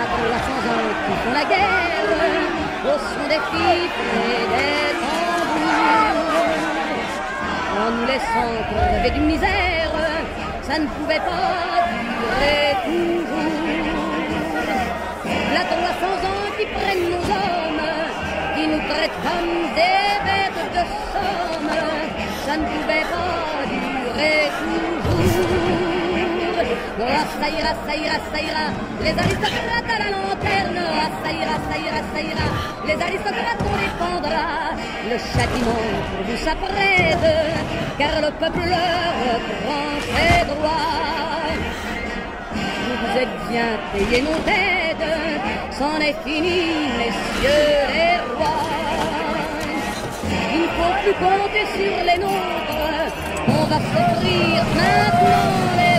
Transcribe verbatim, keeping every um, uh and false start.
la changeante qui font la guerre au son des fifres et des tambours. En nous laissant crever d'une misère, ça ne pouvait pas durer toujours. La la changeante qui prennent nos hommes, qui nous traitent comme des bêtes de somme, ça ne pouvait pas durer toujours. Ah, ça ira, ça ira, ça ira, les aristocrates à la lanterne. Ah, ça ira, ça ira, ça ira, les aristocrates on défendra. Le châtiment pour vous s'apprête, car le peuple leur prend ses droits. Vous êtes bien payés nos têtes, c'en est fini, messieurs les rois. Il ne faut plus compter sur les nôtres, on va s'offrir maintenant les